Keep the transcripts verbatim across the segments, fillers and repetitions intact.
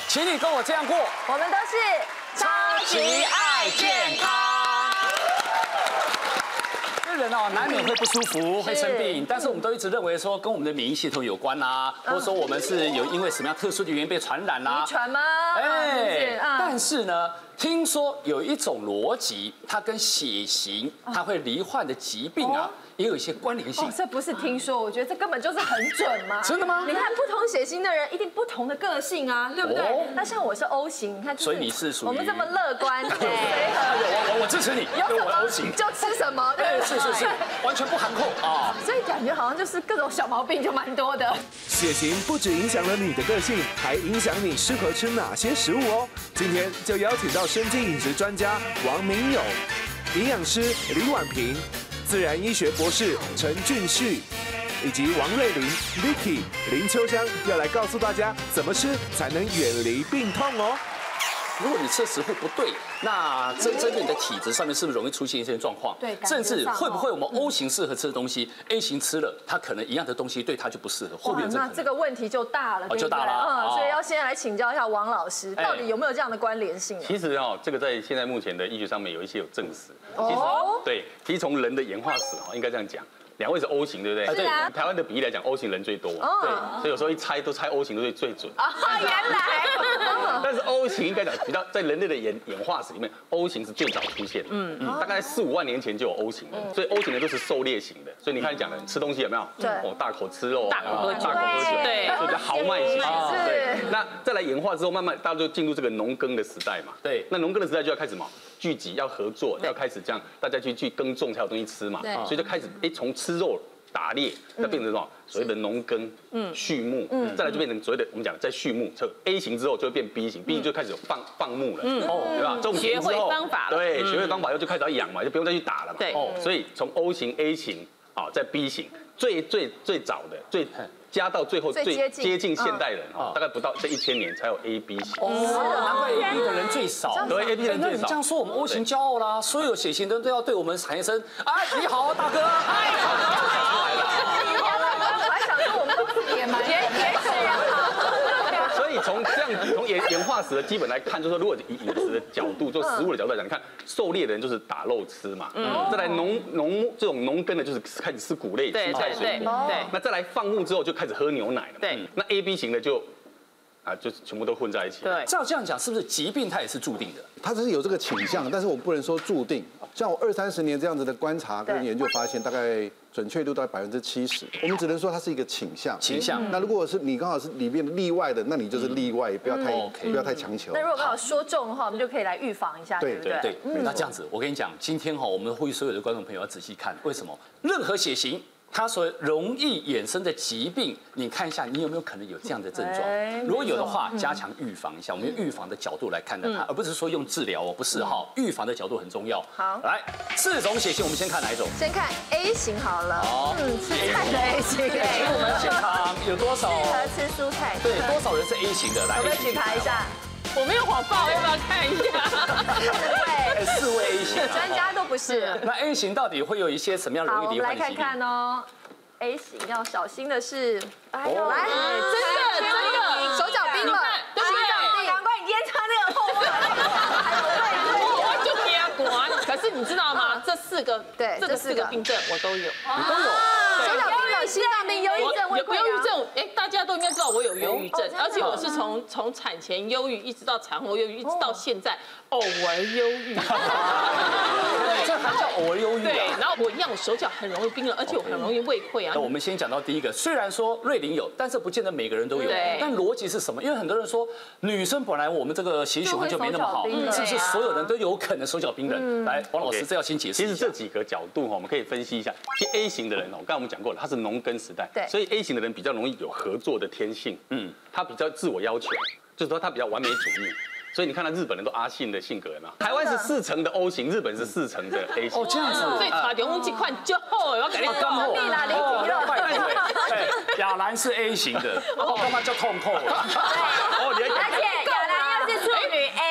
请你跟我这样过。 我们都是超级爱健康。人哦，难免会不舒服，会生病，但是我们都一直认为说跟我们的免疫系统有关啦，或者说我们是有因为什么样特殊的原因被传染啦。 遗传吗？ 哎，但是呢，听说有一种逻辑，它跟血型，它会罹患的疾病啊，也有一些关联性。 这不是听说，我觉得这根本就是很准嘛。 真的吗？ 你看不同血型的人一定不同的个性啊，对不对？那像我是 O 型，你看， 所以你是属于我们这么乐观，对， 我我我支持你， 有什我 O 型么就吃什么， 对，是是是，完全不含扣啊。 所以感觉好像就是各种小毛病就蛮多的。 血型不只影响了你的个性，还影响你适合吃哪些食物哦。今天就邀请到生技饮食专家王明友、营养师李婉萍、自然医学博士陈俊旭，以及王瑞玲、Vicky、林秋香，要来告诉大家怎么吃才能远离病痛哦。 如果你吃的食物不对，那针针对你的体质上面是不是容易出现一些状况？ 对， 甚至会不会我们 O 型适合吃的东西 ，A 型吃了，它可能一样的东西对它就不适合，会不会有这个可能？ 那这个问题就大了， 就大了。 嗯，所以要先来请教一下王老师，到底有没有这样的关联性？ 其实哦，这个在现在目前的医学上面有一些有证实。其实对，其实从人的演化史哈，应该这样讲。两位是 O 型，对不对？ 是啊。 台湾的比例来讲 ，O 型人最多。对，所以有时候一猜都猜 O 型最最准。 啊，原来。 但是 O 型应该讲比较在人类的演演化史里面 ，O 型是最早出现的。嗯嗯。大概四五万年前就有 O 型了，所以 O 型的都是狩猎型的。所以你看讲的吃东西有没有？ 对。 哦，大口吃肉， 大口喝酒， 大口喝酒， 对， 所以比较豪迈型。 是。 对。那再来演化之后，慢慢大家就进入这个农耕的时代嘛。 对。 那农耕的时代就要开始嘛。聚集要合作，要开始这样，大家去去耕种才有东西吃嘛，所以就开始哎从吃肉打猎，再变成什么所谓的农耕、畜牧，再来就变成所谓的我们讲在畜牧，就 A 型之后就会变 B 型 ，B 型就开始有放放牧了，哦，对吧？种田之后， 学会方法了， 对，学会方法以后就开始要养嘛，就不用再去打了嘛， 对， 所以从 O 型、A 型啊，在 B 型，最最最早的最。加到最后最接近现代人哈，大概不到这一千年才有 A B 型。 哦，难怪 A B 的人最少。 对 ，A B 人最少。 那你这样说，我们 O 型骄傲啦，所有血型的人都要对我们喊一声：哎，你好，大哥！哎， 我还想说我们都是野蛮，野野种人。 所以从这样从演演化史的基本来看，就是说，如果以饮食的角度，做食物的角度来讲，你看狩猎的人就是打肉吃嘛，再来农农这种农耕的，就是开始吃谷类、蔬菜、水果，对，那再来放牧之后就开始喝牛奶了， 对， 那 A B 型的就啊，就全部都混在一起。 对， 照这样讲，是不是疾病它也是注定的？ 它只是有这个倾向，但是我不能说注定。像我二三十年这样子的观察跟研究发现，大概准确度大概百分之七十。我们只能说它是一个倾向。 倾向。 那如果是你刚好是里面例外的，那你就是例外，不要太不要太强求。 那如果刚好说中的话，我们就可以来预防一下，对不对？ 对。那这样子，我跟你讲，今天哈，我们呼吁所有的观众朋友要仔细看，为什么？任何血型。它所容易衍生的疾病，你看一下，你有没有可能有这样的症状？如果有的话，加强预防一下。我们用预防的角度来看待它，而不是说用治疗哦，不是哈。预防的角度很重要。 好， 来四种血型，我们先看哪一种？ 先看 A 型好了。好，嗯，吃菜的 A 型。 请我们现场有多少适合吃蔬菜？ 对，多少人是 A 型的？来， 我们举牌一下。 我没有谎报，要不要看一下？ 四位， 四位 A 型， 专家都不是。 那 A 型到底会有一些什么样容易罹患的疾病？ 好，我们来看看哦。A 型要小心的是，哎呦，来， 真的真的手脚冰冷， 对不对？ 难怪你今天穿那个厚袜， 我就给他管。可是你知道吗？这四个， 对， 这四个病症我都有， 你都有。 手脚冰冷、心脏病、忧郁症、胃溃疡。 忧郁症，哎，大家都应该知道我有忧郁症，而且我是从从产前忧郁一直到产后忧郁，一直到现在偶尔忧郁。 这还叫偶尔忧郁啊？ 对，然后我一样，我手脚很容易冰冷，而且我很容易胃溃疡。 那我们先讲到第一个，虽然说瑞玲有，但是不见得每个人都有。 对。 但逻辑是什么？因为很多人说女生本来我们这个血液循环就没那么好，是不是所有人都有可能手脚冰冷？来，王老师，这要先解释。 其实这几个角度哈，我们可以分析一下。其实 A 型的人哦，刚刚我们讲过了，他是农耕时代， 对， 所以 A 型的人比较容易有合作的天性，嗯，他比较自我要求，就是说他比较完美主义。所以你看到日本人都阿信的性格嘛，台湾是四成的 O 型，日本是四成的 A 型。 哦，这样子。 所以打电话去看就好，我跟你讲。你啦，你对，亚兰是 A 型的，哦，干嘛叫痛痛啊？ 哦，而且亚兰又是处女 A， 哦，是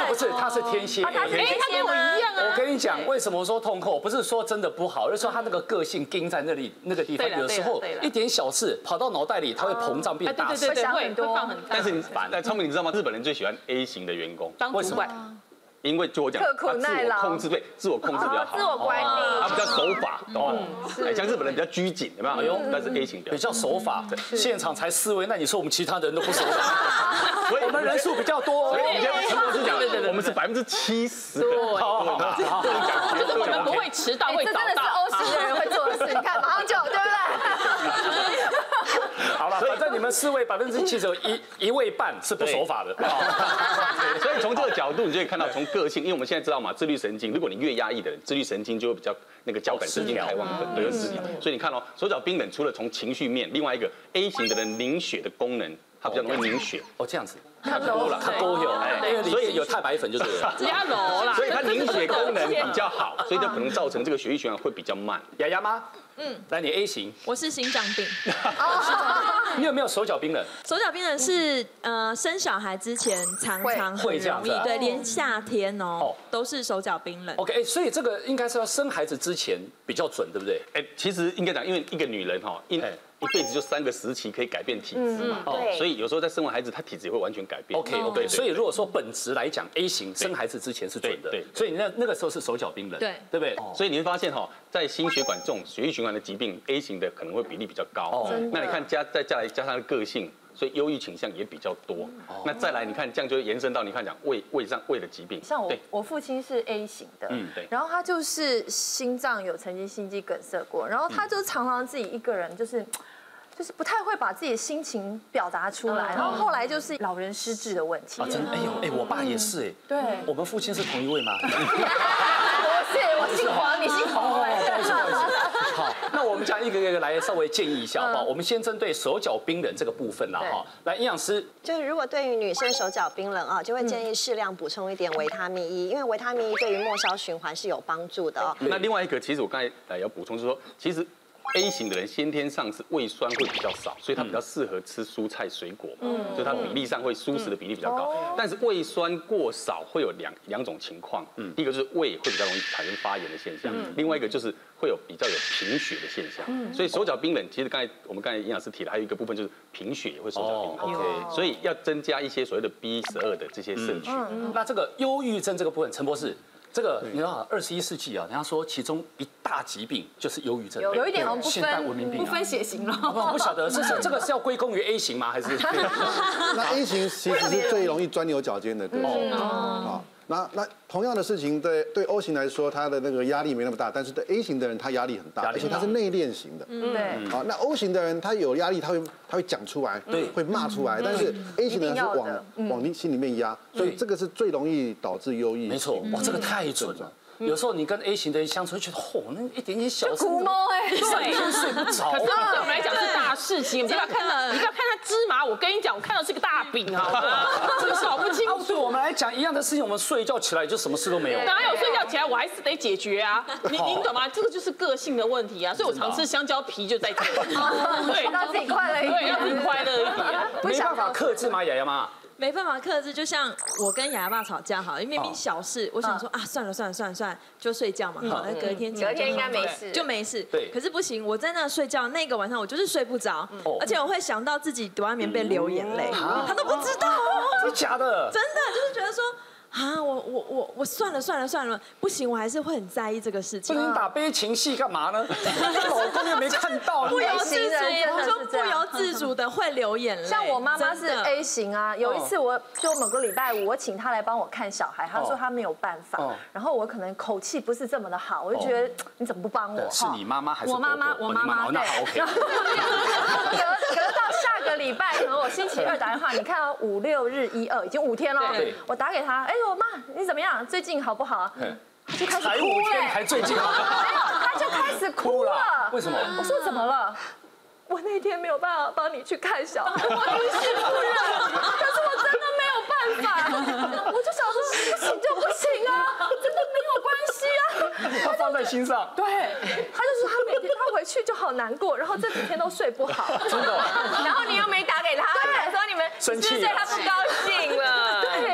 不是，他是天蝎。 他是天哎，他跟我一样啊。 我跟你讲，为什么说痛扣？不是说真的不好，而是说他那个个性盯在那里那个地方，有时候一点小事跑到脑袋里，他会膨胀变大事。 对对对，会会放很大。 但是你，但聪明，你知道吗？日本人最喜欢 A 型的员工， 当主管。 因为就我讲， 刻苦耐劳， 控制对，自我控制比较好， 自我管理， 他比较守法，懂吗？哎，像日本人比较拘谨，有没有？哎呦，但是 A 型比较守法，现场才四位，那你说我们其他人都不守法？所以我们人数比较多， 所以我们今天陈博士讲，我们是百分之七十。 对， 好好好， 就是我们不会迟到，会早到。 这真的是 O 型的人会做的事，你看马上就对不对？ 好了，反正你们四位百分之七十有一一位半是不守法的。 所以从这个角度，你就可以看到从个性，因为我们现在知道嘛，自律神经，如果你越压抑的人，自律神经就会比较那个交感神经开旺，对，有失调。所以你看哦，手脚冰冷，除了从情绪面，另外一个 A 型的人凝血的功能，它比较容易凝血。 哦，这样子。 它多了， 它多有，哎，所以有太白粉就对了， 只要揉啦， 所以它凝血功能比较好，所以就可能造成这个血液循环会比较慢。 雅雅妈，嗯，来你 A 型， 我是心脏病。 你有没有手脚冰冷？ 手脚冰冷是呃生小孩之前常常很容易，对，连夏天哦都是手脚冰冷。 OK， 所以这个应该是要生孩子之前比较准，对不对？ 哎，其实应该讲，因为一个女人哈，一一辈子就三个时期可以改变体质嘛，所以有时候在生完孩子，她体质也会完全改变。 OK OK， 所以如果说本质来讲 ，A 型生孩子之前是准的，对，所以那那个时候是手脚冰冷， 对， 对不对？ 所以你会发现哈，在心血管这种血液循环的疾病 ，A 型的可能会比例比较高。那你看加再加来加上个性，所以忧郁倾向也比较多。那再来你看这样就会延伸到你看讲胃胃上胃的疾病。 像我我父亲是 A 型的，嗯对，然后他就是心脏有曾经心肌梗塞过，然后他就常常自己一个人就是。就是不太会把自己的心情表达出来，然后后来就是老人失智的问题。 啊，真的，哎呦，哎，我爸也是哎。 对。 我们父亲是同一位吗？ 不是，我姓黄，你姓黄。 不好意思，不好意思。好，那我们讲一个一个来稍微建议一下好不好？我们先针对手脚冰冷这个部分啦哈。来，营养师。 就是如果对于女生手脚冰冷啊，就会建议适量补充一点维他命 E， 因为维他命 E 对于末梢循环是有帮助的哦。 那另外一个，其实我刚才呃要补充，就是说，其实。A 型的人先天上是胃酸会比较少，所以他比较适合吃蔬菜水果嘛，所以它比例上会蔬食的比例比较高。但是胃酸过少会有两两种情况，第一个就是胃会比较容易产生发炎的现象，另外一个就是会有比较有贫血的现象。所以手脚冰冷，其实刚才我们刚才营养师提了，还有一个部分就是贫血也会手脚冰冷。OK， 所以要增加一些所谓的 B 十二的这些摄取。 那这个忧郁症这个部分，陈博士。这个你知道，二十一世纪啊，人家说其中一大疾病就是忧郁症， 有有一点好像不现代文明病， 不分血型了。 我不晓得，这是这个是要归功于 A 型吗？还是？ 那 A 型其实是最容易钻牛角尖的个性啊。那那同样的事情，对对 O 型来说，他的那个压力没那么大，但是对 A 型的人，他压力很大，而且他是内敛型的。 对。 好，那 O 型的人，他有压力，他会他会讲出来，对，会骂出来，但是 A 型的人是往往你心里面压，所以这个是最容易导致忧郁。 没错，哇，这个太准了。有时候你跟 A 型的人相处，觉得嚯，那一点点小事， 苦猫哎， 对， 睡不着。 可是对我们来讲是大事情，你不要看了，你不要看它芝麻，我跟你讲，我看到是个大饼啊，这个搞不清楚。 对我们来讲一样的事情，我们睡一觉起来就什么事都没有。 哪有睡觉起来我还是得解决啊？你你懂吗？这个就是个性的问题啊，所以我常吃香蕉皮就在这里， 对，让自己快乐一点， 对，让自己快乐一点。 没办法克制吗，雅雅妈？ 没办法克制，就像我跟雅雅爸吵架好，因为明明小事，我想说啊，算了算了算了算了，就睡觉嘛，好，那隔天隔天应该没事， 就没事。 对， 可是不行，我在那睡觉那个晚上，我就是睡不着，而且我会想到自己躲在棉被流眼泪，他都不知道哦， 真的假的？ 真的就是觉得说。啊，我我我我算了算了算了，不行，我还是会很在意这个事情。 不能打悲情戏干嘛呢？老公又没看到， 不由自主，我说不由自主的会流眼泪。 像我妈妈是 A 型啊，有一次我就某个礼拜五，我请她来帮我看小孩，她说她没有办法，然后我可能口气不是这么的好，我就觉得你怎么不帮我？ 是你妈妈还是我妈妈？我妈妈。 那好 OK。 隔隔到下个礼拜，可能我星期二打电话，你看啊，五六日一二已经五天了，我打给她，哎。我妈，你怎么样？最近好不好？他就开始哭了。才五天， 还最近好？ 没有，他就开始哭了。 为什么？ 我说怎么了？我那天没有办法帮你去看小孩，我于事不忍。可是我真的没有办法，我就想说不行就不行啊，真的没有关系啊。 他放在心上。 对，他就说他每天他回去就好难过，然后这几天都睡不好。 真的。 然后你又没打给他，对，说你们生气， 他不高兴了。对，那我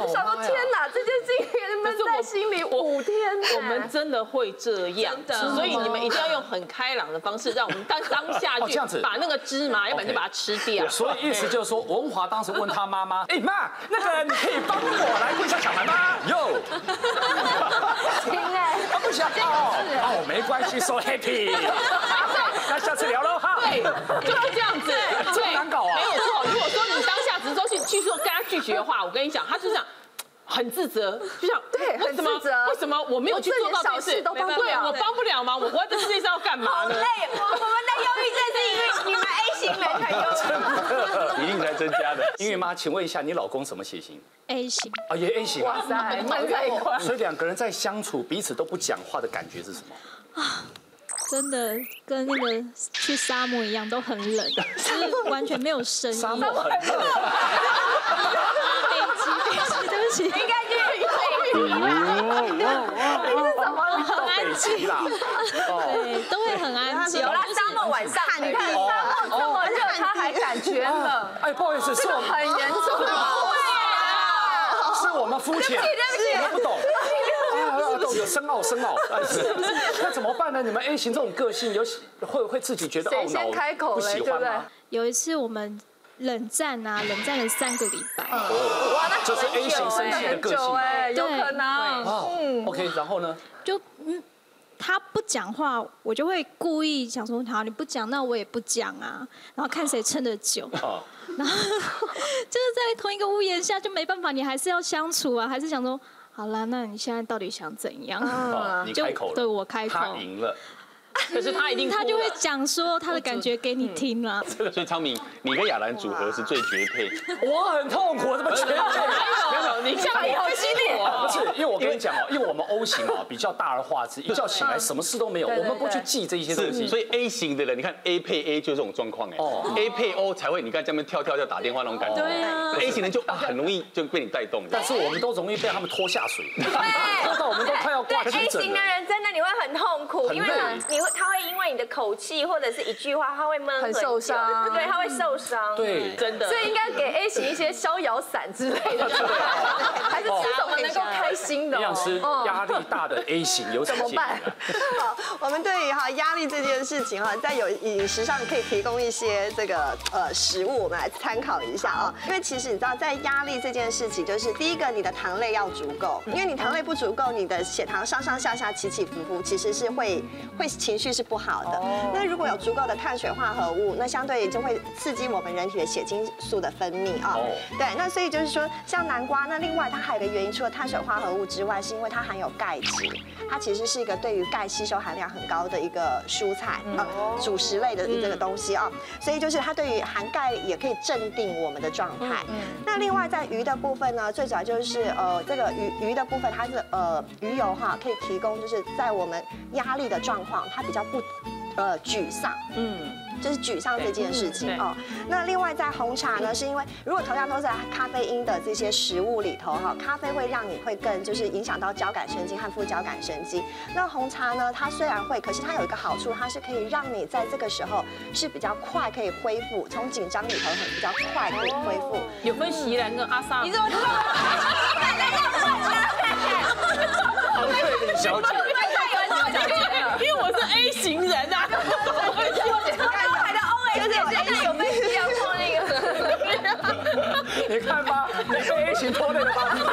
就想说天哪，这件事情闷在心里五天。 我们真的会这样，所以你们一定要用很开朗的方式，让我们当当下去把那个芝麻，要不然就把它吃掉。 所以意思就是说，文华当时问他妈妈：“哎妈，那个你可以帮我来问一下小孩吗？”哟， 行哎， 啊不行哦哦，没关系 ，so happy。那下次聊喽哈。 对，就是这样子， 这么难搞啊？ 没有错。如果说你当下只是说去去说跟他拒绝的话，我跟你讲，他就这样。很自责，就像对，很自责。 为什么我没有去做到这件事？ 都帮不了， 我帮不了忙，我活在世界上要干嘛呢？ 好累，我我们的忧郁症是因为你们 A 型人很忧郁， 一定才增加的。 音乐妈，请问一下，你老公什么血型 ？A 型。 啊，也 A 型。 哇塞，闷在一块。 所以两个人在相处，彼此都不讲话的感觉是什么？ 啊。真的跟那个去沙漠一样，都很冷，就是完全没有声音。 沙漠很冷。 飞机，飞机，对不起。 应该就是你是什么？ 很安静啦。对，都会很安静。 有啦，沙漠晚上，你看沙漠这么热，他还感觉冷。 哎，不好意思，是我们很严重。 对啊， 是我们肤浅，我们不懂。有深奥，深奥，是不是？那怎么办呢？你们 A 型这种个性，有会会自己觉得懊恼， 先开口不喜欢吗？ 有一次我们冷战啊，冷战了三个礼拜。 哦，哇，这是 A 型生气的个性， 哎，有可能。 嗯 ，OK， 然后呢？ 就嗯，他不讲话，我就会故意想说，好，你不讲，那我也不讲啊，然后看谁撑得久。然后就是在同一个屋檐下，就没办法，你还是要相处啊，还是想说。好啦，那你现在到底想怎样？ 哦，你开口了， 对我开口， 他赢了， 可是他一定他就会讲说他的感觉给你听啦。 所以昌明，你跟亚兰组合是最绝配。 我很痛苦，怎么绝配？ 没有，你下面好激烈。 不是，因为我跟你讲哦，因为我们 O 型啊比较大而化之，一觉醒来什么事都没有，我们不去记这一些东西。 所以 A 型的人，你看 A 配 A 就这种状况哎。哦 ，A 配 O 才会，你看这边跳跳跳打电话那种感觉。 对啊。 A 型人就很容易就被你带动。 但是我们都容易被他们拖下水，拖到我们都快要挂急诊了。 A 型的人真的你会很痛苦，因为你会他会因为你的口气或者是一句话，他会闷很受伤， 对，他会受伤， 对， 真的。 所以应该给 A 型一些逍遥散之类的，还是吃什么能够开心的？ 营养师，压力大的 A 型有什么建议？ 好，我们对于哈压力这件事情哈，在有饮食上可以提供一些这个呃食物，我们来参考一下啊。因为其实你知道，在压力这件事情，就是第一个你的糖类要足够，因为你糖类不足够，你的血糖上上下下起起伏伏，其实是会会情绪是不好的。那如果有足够的碳水化合物，那相对就会刺激我们人体的血清素的分泌啊。对，那所以就是说，像南瓜，那另外它还有一个原因，除了碳水化合物之外，是因为它含有钙质，它其实是一个对于钙吸收含量很高的一个蔬菜啊，主食类的这个东西啊，所以就是它对于含钙也可以镇定我们的状态。那另外在鱼的部分呢，最主要就是呃这个鱼鱼的部分，它是呃鱼油哈，可以提供就是在我们压力的状况，它比较不呃沮丧，嗯。就是沮丧这件事情哦。那另外在红茶呢，是因为如果同样都在咖啡因的这些食物里头哈，咖啡会让你会更就是影响到交感神经和副交感神经。那红茶呢，它虽然会，可是它有一个好处，它是可以让你在这个时候是比较快可以恢复，从紧张里头很比较快可以恢复。 有分席兰跟阿萨， 你怎么知道？ 黄翠玲小姐， 因为我是 A 型人啊。 就是有 A 型被这样拖那个，你看吧，你被 A 型拖累了吧？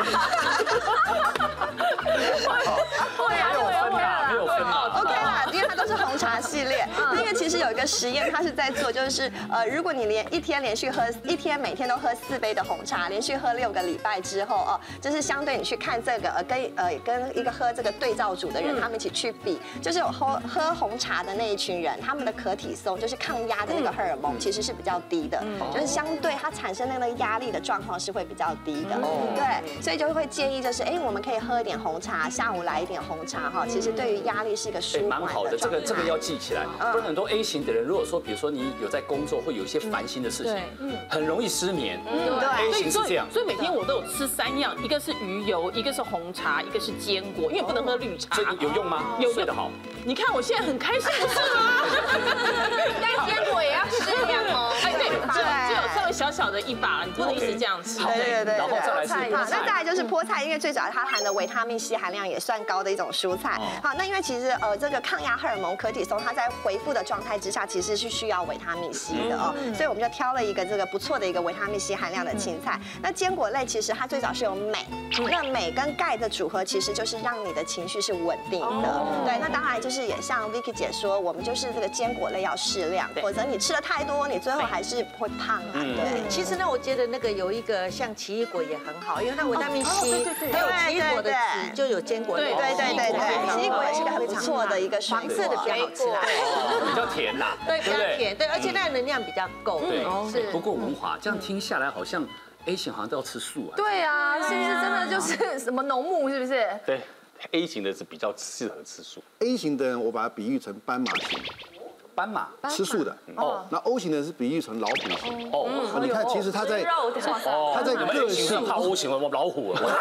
会啊， 没有分啊，没有分啊。 OK 啦，因为它都是红茶系列。因为其实有一个实验，它是在做，就是呃，如果你连一天连续喝一天每天都喝四杯的红茶，连续喝六个礼拜之后哦，就是相对你去看这个呃跟呃跟一个喝这个对照组的人，他们一起去比，就是有喝喝红茶的那一群人，他们的可体松就是抗压的那个荷尔蒙其实是比较低的，就是相对它产生那个压力的状况是会比较低的。对，所以就会建议就是哎，我们可以喝一点红茶，下午来一点红茶哈，其实对于压力是一个舒缓的状态。 这个这个要记起来，不然很多 A 型的人，如果说比如说你有在工作，会有一些烦心的事情，很容易失眠。对 ，A 型是这样， 所以每天我都有吃三样，一个是鱼油，一个是红茶，一个是坚果，因为不能喝绿茶。 这有用吗？ 有睡得好。 你看我现在很开心，不是吗？ 但坚果也要适量哦。 哎，对，只有只有稍微小小好的一把，你不能一直这样吃。 对对对。 然后再来是好，那再来就是菠菜，因为最主要它含的维他命 C 含量也算高的一种蔬菜。好，那因为其实呃这个抗压荷尔蒙可体松，它在恢复的状态之下，其实是需要维他命 C 的哦，所以我们就挑了一个这个不错的一个维他命 C 含量的青菜。那坚果类其实它最早是有镁，那镁跟钙的组合其实就是让你的情绪是稳定的。对，那当然就是也像 Vicky 姐说，我们就是这个坚果类要适量，否则你吃的太多，你最后还是会胖啊。对， 其实呢，我觉得那个有一个像奇异果也很好，因为它维他命 C， 还有奇异果的籽就有坚果类。 对对对对，奇异果也是个很不错的一个水果， 黄色的比较好吃啦， 比较甜啦， 对，比较甜，对，而且那能量比较够。 对，是。不过文华这样听下来，好像 A 型好像都要吃素啊。 对啊，是不是真的就是什么农牧？是不是？ 对 ，A 型的是比较适合吃素。 A 型的人，我把它比喻成斑马型。 斑马吃素的哦，那 O 型的是比喻成老虎型哦。你看，其实它在它在个性怕 O 型，我老虎了。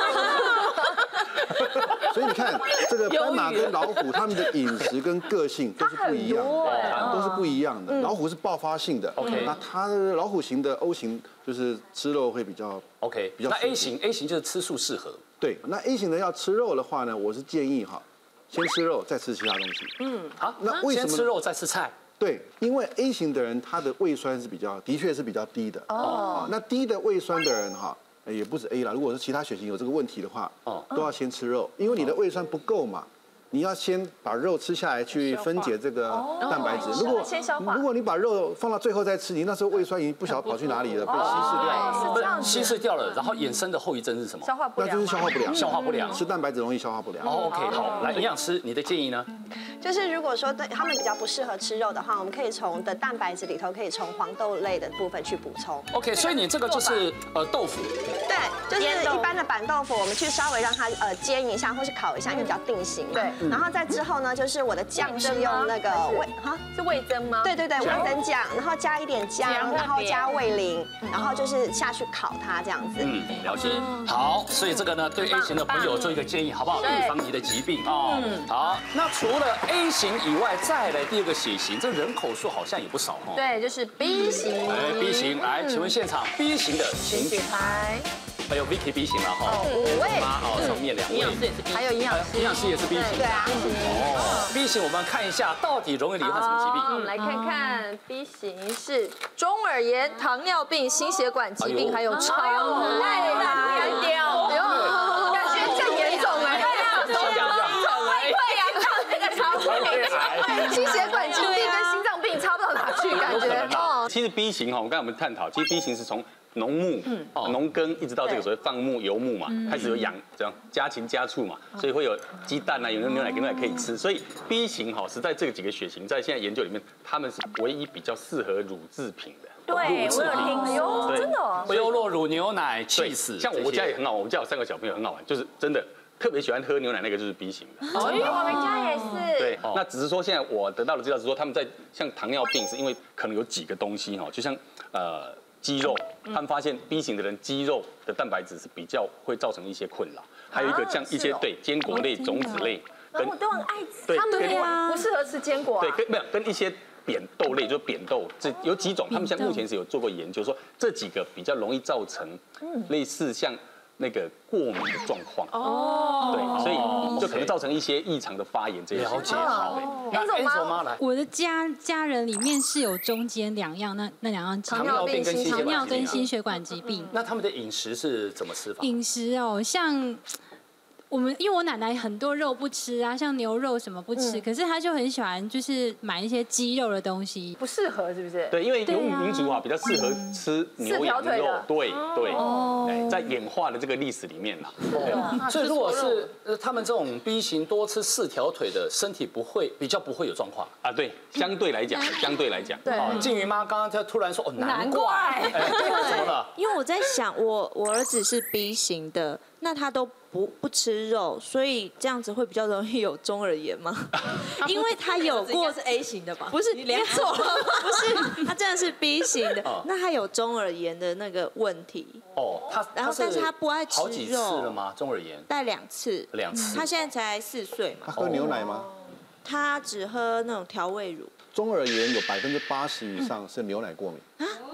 所以你看，这个斑马跟老虎，它们的饮食跟个性都是不一样的，都是不一样的。老虎是爆发性的 ，OK， 那它老虎型的 O 型就是吃肉会比较 OK， 比较。那 A 型 A 型就是吃素适合。对， 那 A 型的要吃肉的话呢，我是建议哈。先吃肉，再吃其他东西。嗯， 好，那为什么先吃肉再吃菜？ 对，因为 A 型的人他的胃酸是比较，的确是比较低的。哦，那低的胃酸的人哈，也不止 A 啦，如果是其他血型有这个问题的话，哦，都要先吃肉，因为你的胃酸不够嘛。你要先把肉吃下来，去分解这个蛋白质。如果如果你把肉放到最后再吃，你那时候胃酸已经不晓得跑去哪里了，被稀释掉。 是这样子。 稀释掉了，然后衍生的后遗症是什么？ 消化不良。 那就是消化不良。 消化不良， 吃蛋白质容易消化不良。 哦 ，OK， 好，来营养师，你的建议呢？ 就是如果说对他们比较不适合吃肉的话，我们可以从的蛋白质里头可以从黄豆类的部分去补充。 OK， 所以你这个就是呃豆腐。 对，就是一般的板豆腐，我们去稍微让它呃煎一下或是烤一下，因为比较定型嘛。对。然后在之后呢，就是我的酱是用那个味哈，是味增吗？ 对对对，味增酱，然后加一点姜，然后加味淋，然后就是下去烤它这样子。嗯， 了解。好，所以这个呢，对 A 型的朋友做一个建议，好不好？预防你的疾病哦。好，那除了 A 型以外，再来第二个血型，这人口数好像也不少哦。 对，就是 B 型。 哎 ，B 型，来，请问现场 B 型的请举牌。还有 Vicky B 型了哈， 五位， 哦，上面两位， 营养师也是 B， 还有营养师， 营养师也是 B 型， 对啊， 哦 ，B 型我们看一下到底容易罹患什么疾病？ 我们来看看 B 型是中耳炎、糖尿病、心血管疾病，还有肠胃癌，掉，感觉更严重哎， 对啊， 肠胃溃疡到这个肠胃癌，心血管疾病跟心脏病差不到哪去，感觉哦。 其实 B 型哈，我刚才我们探讨，其实 B 型是从农牧、农耕一直到这个所谓放牧、游牧嘛，开始有养这样家禽家畜嘛，所以会有鸡蛋啊，有牛奶跟牛奶可以吃。所以 B 型哈是在这个几个血型，在现在研究里面，他们是唯一比较适合乳制品的。 对，我有听说， 真的， 优酪乳、牛奶、cheese， 像我家也很好，我们家有三个小朋友很好玩，就是真的特别喜欢喝牛奶那个就是 B 型的。 哦，我们家也是。 对，那只是说现在我得到的资料是说，他们在像糖尿病是因为可能有几个东西哈，就像呃。肌肉，他们发现 B 型的人肌肉的蛋白质是比较会造成一些困扰，还有一个像一些对坚果类、种子类， 跟我都很爱吃， 他们不适合吃坚果， 对，跟没有跟一些扁豆类，就扁豆这有几种，他们现在目前是有做过研究，说这几个比较容易造成类似像那个过敏的状况哦，对，所以就可能造成一些异常的发炎这些。 了解，好。那 Angel 妈来， 我的家家人里面是有中间两样，那那两样糖尿病跟糖尿跟心血管疾病。 那他们的饮食是怎么吃法？ 饮食哦，像。我们因为我奶奶很多肉不吃啊，像牛肉什么不吃，嗯、可是她就很喜欢就是买一些鸡肉的东西， 不适合是不是？ 对，因为游牧民族啊比较适合吃牛羊肉，对对，哦，在演化的这个历史里面啦。 哦，所以如果是呃他们这种 B 型多吃四条腿的，身体不会比较不会有状况啊。对，相对来讲，相对来讲， 对。 静瑜妈刚刚她突然说哦，难怪，怎么了？ 因为我在想，我我儿子是 B 型的，那他都。不不吃肉，所以这样子会比较容易有中耳炎吗？因为他有过是 A 型的吧？ 不是，你连错了，不是，他真的是 B 型的。那他有中耳炎的那个问题。 哦，他然后但是他不爱吃肉。 好几次了吗？中耳炎？ 带两次。 两次。 他现在才四岁嘛。 他喝牛奶吗？ 他只喝那种调味乳。 中耳炎有百分之八十以上是牛奶过敏。啊？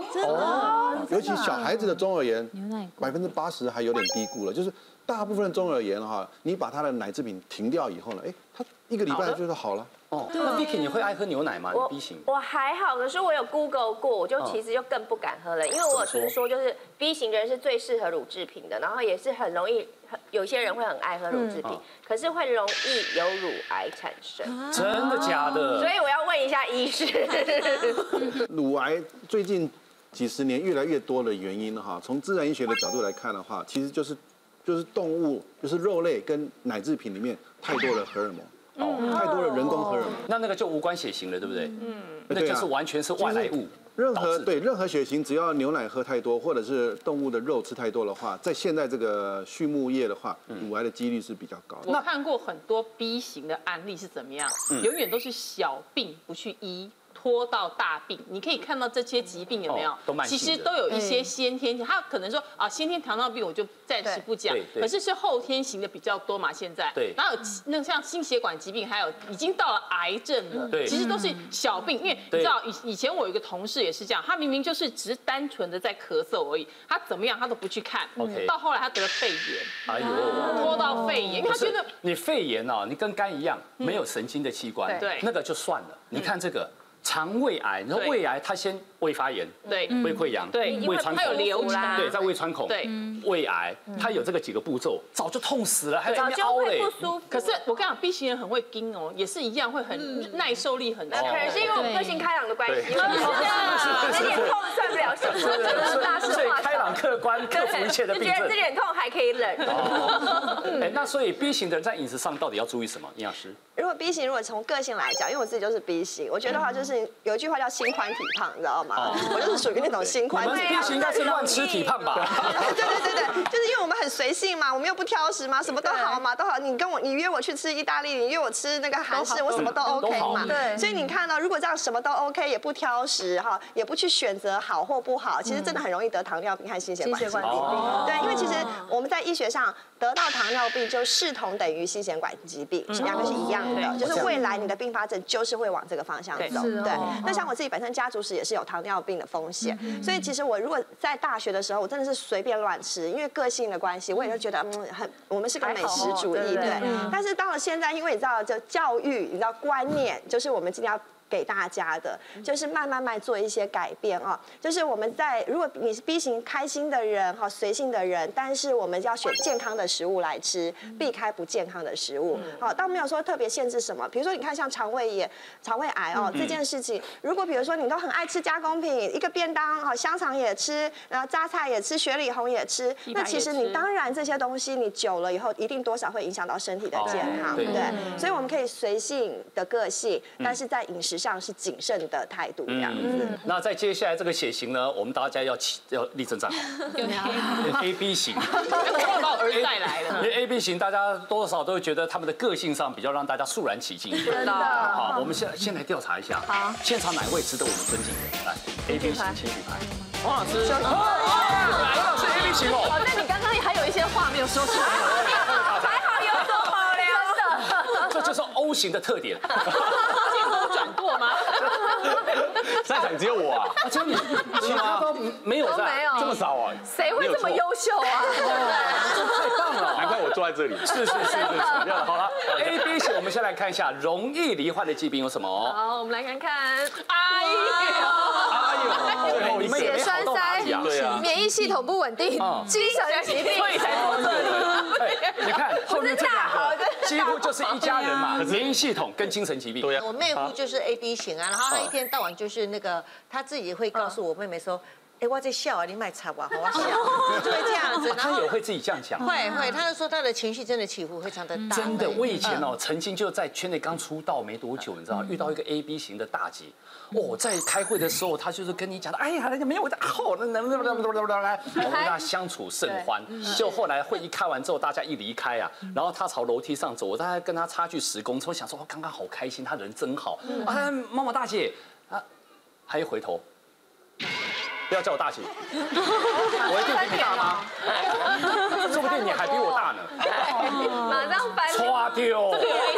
真的， 尤其小孩子的中耳炎，百分之八十还有点低估了，就是大部分的中耳炎哈，你把他的奶制品停掉以后呢，哎，他一个礼拜就是好了。 哦，那 Vicky 你会爱喝牛奶吗？你 B 型？ 我还好，可是我有 Google 过，我就其实就更不敢喝了，因为我有听说就是 B 型的人是最适合乳制品的，然后也是很容易，有些人会很爱喝乳制品，可是会容易有乳癌产生。 真的假的？ 所以我要问一下医师， 乳癌最近几十年越来越多的原因哈，从自然医学的角度来看的话，其实就是就是动物就是肉类跟奶制品里面太多的荷尔蒙。哦，太多的人工荷尔蒙， 那那个就无关血型了，对不对？嗯，那就是完全是外来物。 任何对任何血型，只要牛奶喝太多，或者是动物的肉吃太多的话，在现在这个畜牧业的话，乳癌的几率是比较高的。 我看过很多 B 型的案例是怎么样，永远都是小病不去医。拖到大病，你可以看到这些疾病有没有？ 都慢性的，其实都有一些先天，他可能说啊，先天糖尿病我就暂时不讲，可是是后天型的比较多嘛，现在。 对。 然后有那像心血管疾病，还有已经到了癌症了，对，其实都是小病，因为你知道以以前我有一个同事也是这样，他明明就是只是单纯的在咳嗽而已，他怎么样他都不去看，到后来他得了肺炎，哎呦，拖到肺炎，因为他觉得你肺炎哦，你跟肝一样没有神经的器官，对，那个就算了，你看这个。肠胃癌，你说胃癌，它先胃发炎， 对， 胃溃疡， 对， 胃穿孔， 它有流啦，对，在胃穿孔， 对， 胃癌，它有这个几个步骤，早就痛死了，还在那边凹嘞。 可是我跟你讲 ，B 型人很会盯哦，也是一样会很耐受力很强。 可能是因为我们个性开朗的关系，是的，有点痛算不了什么，真的是大事化小。 所以开朗客观，克服一切的病症。 觉得这点痛还可以忍。 哎，那所以 B 型的人在饮食上到底要注意什么？营养师？ 如果 B 型，如果从个性来讲，因为我自己就是 B 型，我觉得话就是有一句话叫心宽体胖，你知道吗？我就是属于那种心宽体胖。B 型应该是乱吃体胖吧？ 对对对对，就是因为我们很随性嘛，我们又不挑食嘛，什么都好嘛，都好。你跟我，你约我去吃意大利，你约我吃那个韩式，我什么都 OK 嘛。对。所以你看到，如果这样什么都 OK， 也不挑食哈，也不去选择好或不好，其实真的很容易得糖尿病和心血管疾病。对，因为其实我们在医学上得到糖尿病就视同等于心血管疾病，两个是一样的，就是未来你的并发症就是会往这个方向走。对。那像我自己本身家族史也是有糖尿病的风险，所以其实我如果在大学的时候，我真的是随便乱吃，因为个性的关系，我也就觉得嗯很，我们是个美食主义，对。但是到了现在，因为你知道，就教育，你知道观念，就是我们今天要给大家的，就是慢慢慢做一些改变啊。就是我们在，如果你是 B 型开心的人哈，随性的人，但是我们要选健康的食物来吃，避开不健康的食物。好，倒没有说特别限制什么。比如说，你看像肠胃炎、肠胃癌哦这件事情，如果比如说你都很爱吃加工品，一个便当哈，香肠也吃，然后榨菜也吃，雪里红也吃，那其实你当然这些东西你久了以后，一定多少会影响到身体的健康，对。所以我们可以随性的个性，但是在饮食上是谨慎的态度这样子。嗯、 那在接下来这个血型呢，我们大家要要立正站好。A B 型， 我把我儿子带来了。 因为 A B 型，大家多少都会觉得他们的个性上比较让大家肃然起敬一点。 真的。 好，我们先先来调查一下，好，现场哪位值得我们尊敬的？来 ，A B 型请举牌。王老师，王老师 A B 型哦。 哦，那你刚刚还有一些话没有说出来。 还好有所保留。 这就是 O 型的特点。 转舵吗？ 在场只有我啊！ 只有你，其他都没有在，这么少啊？ 谁会这么优秀啊？ 太棒了！ 难怪我坐在这里。 是是是是是。好了 ，A B 型，我们先来看一下容易罹患的疾病有什么。 好，我们来看看。 哎呦， 哎呦， 血栓塞， 对啊， 免疫系统不稳定，精神疾病， 所以才坐这里。 你看后面这两个，几乎就是一家人嘛，免疫系统跟精神疾病。 对啊，我妹夫就是 A B 型啊，然后他一天到晚就是那个，他自己会告诉我妹妹说。哎，我在笑啊，你卖惨吧，好我笑，就会这样子。然后他也会自己这样讲， 会会，他就说他的情绪真的起伏非常的大。 真的，我以前哦，曾经就在圈内刚出道没多久，你知道，遇到一个 A B 型的大姐，哦，在开会的时候，他就是跟你讲的，哎呀，没有我的好，那能不能不能来，我跟他相处甚欢。就后来会议开完之后，大家一离开啊，然后他朝楼梯上走，我大概跟他差距十公尺，我想说，刚刚好开心，他人真好。啊，某某大姐啊，还一回头。不要叫我大姐，我一定比你大吗？说不定你还比我大呢。 马上翻。 刷丢。 这个 A 型人的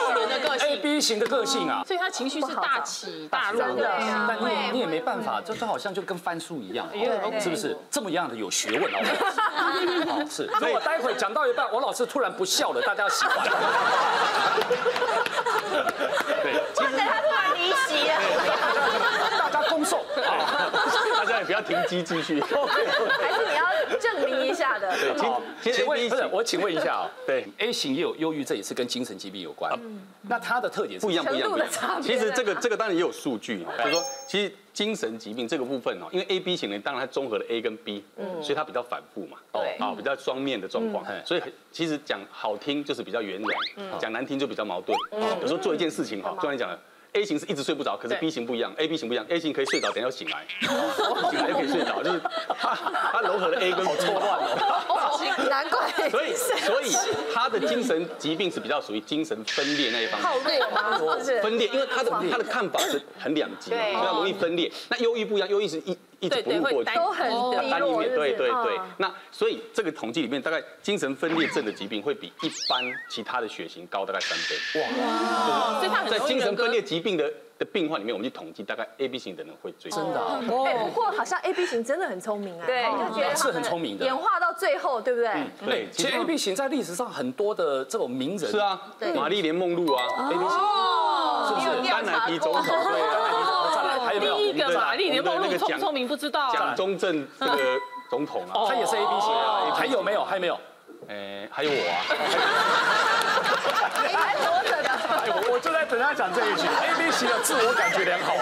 个性 A B 型的个性啊， 所以他情绪是大起大落的。 但你也你也没办法，这就好像就跟翻书一样，是不是？这么样的有学问哦。好是，所以我待会讲到一半，我老师突然不笑了，大家喜欢。 对，或者他突然离席了， 大家恭送。 大家也不要停机继续。 还是你要证明一下的。 对，请请问不是我请问一下啊， 对 A 型也有忧郁症，也是跟精神疾病有关。那它的特点是不一样不一样不一样。其实这个这个当然也有数据，就是说其实精神疾病这个部分哦，因为 A B 型呢，当然它综合了 A 跟 B， 所以它比较反复嘛， 对， 啊比较双面的状况，所以其实讲好听就是比较圆融，讲难听就比较矛盾。有时候做一件事情哈，就像你讲的。A 型是一直睡不着，可是 B 型不一样 ，A B 型不一样 ，A 型可以睡着，等下又醒来，醒来又可以睡着，就是它它融合了 A 跟 B， 错乱了，难怪。 所以所以他的精神疾病是比较属于精神分裂那一方面。 好累吗？ 分裂，因为他的他的看法是很两极，所以他容易分裂。那忧郁不一样，忧郁是一一直不入过去， 都很低落， 对对对。那所以这个统计里面，大概精神分裂症的疾病会比一般其他的血型高大概三倍。哇！ 所以他在精神分裂疾病的的病患里面，我们去统计，大概 A B 型的人会最真的。 哎，不过好像 A B 型真的很聪明啊， 对， 就觉得是很聪明的。 演化到最后，对不对？ 对，其实 A B 型在历史上很多的这种名人是啊，玛丽莲梦露啊 ，A B 型是不是？甘乃迪总统对啊， 再来还有没有？ 第一个玛丽莲梦露聪不聪明不知道啊。 蒋中正这个总统啊， 他也是 A B 型啊。还有没有？还有没有？ 哎，还有我啊。 你还活着的。 我就在等他讲这一句 ，A B 型的自我感觉良好。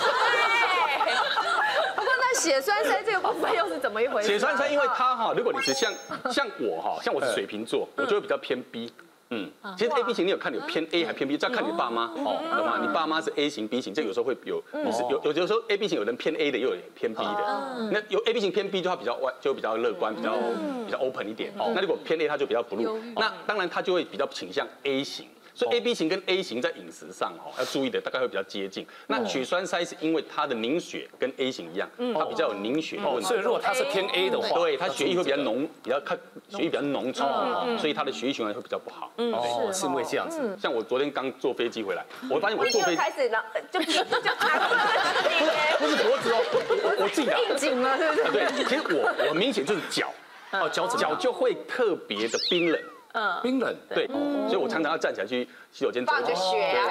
不过那血栓塞这个部分又是怎么一回事？ 血栓塞，因为它哈，如果你是像像我哈，像我是水瓶座，我就会比较偏 B。嗯，其实 A B 型你有看有偏 A 还偏 B， 这要看你爸妈哦，懂吗？你爸妈是 A 型 B 型，这有时候会有你是有有有时候 A B 型有人偏 A 的，又有偏 B 的。那有 A B 型偏 B 就它比较外，就比较乐观，比较比较 open 一点。那如果偏 A 它就比较 blue， 那当然它就会比较倾向 A 型。所以 A B 型跟 A 型在饮食上哈要注意的大概会比较接近。那血栓塞是因为它的凝血跟 A 型一样，它比较有凝血的问题。 所以如果它是偏 A 的话， 对，它血液会比较浓，比较看血液比较浓稠，所以它的血液循环会比较不好。 哦，是因为这样子。 像我昨天刚坐飞机回来，我发现我坐飞机开始了，就就拿过来， 不是脖子哦，我我自己的应景了，对不对？ 对，其实我我明显就是脚， 哦脚脚就会特别的冰冷。 嗯，冰冷， 对，所以我常常要站起来去洗手间走走。 放个血啊，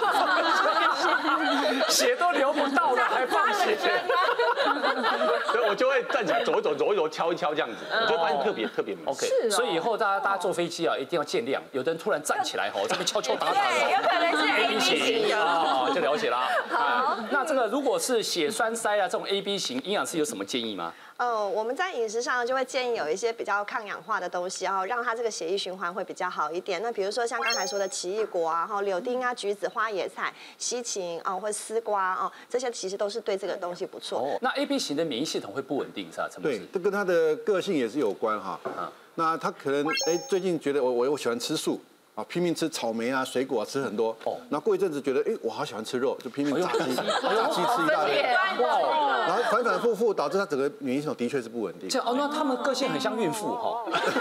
血都流不到了，还放血？ 所以我就会站起来走一走，走一走，敲一敲这样子，我就发现特别特别明显。 OK， 所以以后大家大家坐飞机啊，一定要见谅。有的人突然站起来吼，这边敲敲打打， 对，有可能是 A B 型啊，就了解啦。 好， 那这个如果是血栓塞啊，这种 A B 型，营养师有什么建议吗？ 呃，我们在饮食上就会建议有一些比较抗氧化的东西，然后让它这个血液循环会比较好一点。那比如说像刚才说的奇异果啊，然后柳丁啊、橘子、花椰菜、西芹啊，或丝瓜啊，这些其实都是对这个东西不错。 哦，那 A B 型的免疫系统会不稳定是吧？ 对，这跟他的个性也是有关哈。那他可能哎最近觉得我我我喜欢吃素。啊，拼命吃草莓啊，水果啊，吃很多。哦，然后过一阵子觉得，哎，我好喜欢吃肉，就拼命炸鸡，炸鸡吃一大堆。哇，然后反反复复，导致他整个免疫系统的确是不稳定。 这哦，那他们个性很像孕妇哈。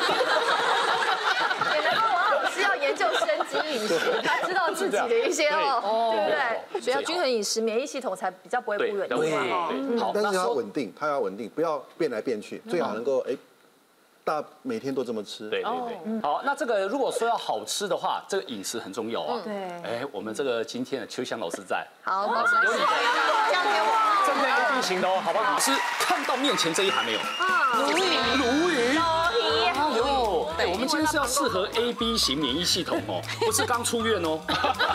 也难怪王老师要研究生机饮食，他知道自己的一些哦，对不对？所以要均衡饮食，免疫系统才比较不会不稳定嘛。 好，但是要稳定，它要稳定，不要变来变去，最好能够哎。大每天都这么吃， 对对对。好，那这个如果说要好吃的话，这个饮食很重要啊。 对。 哎，我们这个今天的秋香老师在， 好，老师有你的， 交给我。 正面 A B 型的哦，好不好？老师看到面前这一行没有？啊，鲈鱼，鲈鱼，哎呦，哎，我们今天是要适合 A B 型免疫系统哦，不是刚出院哦。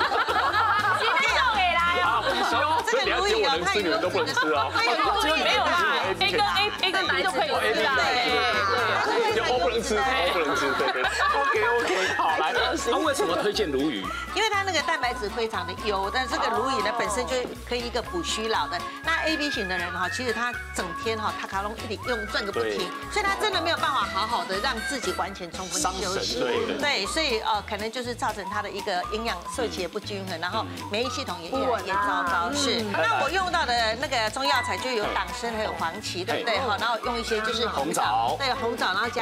啊，不行哦，这个鲈鱼我能吃，你们都不能吃啊。 没有啦 ，A 跟 A A 跟 B 都可以吃啊。 对，就 O 不能吃 ，O 不能吃，对对。 OK OK， 好来，那为什么推荐鲈鱼？ 因为它那个蛋白质非常的优，但这个鲈鱼呢本身就可以一个补虚劳的。那 A B 型的人哈，其实他整天哈他卡龙一直用转个不停，所以他真的没有办法好好的让自己完全充分休息。 对对，所以呃可能就是造成他的一个营养摄取也不均衡，然后免疫系统也越来越糟糕。是，那我用到的那个中药材就有党参还有黄芪，对不对？哈，然后用一些就是红枣，对红枣，然后加一些竹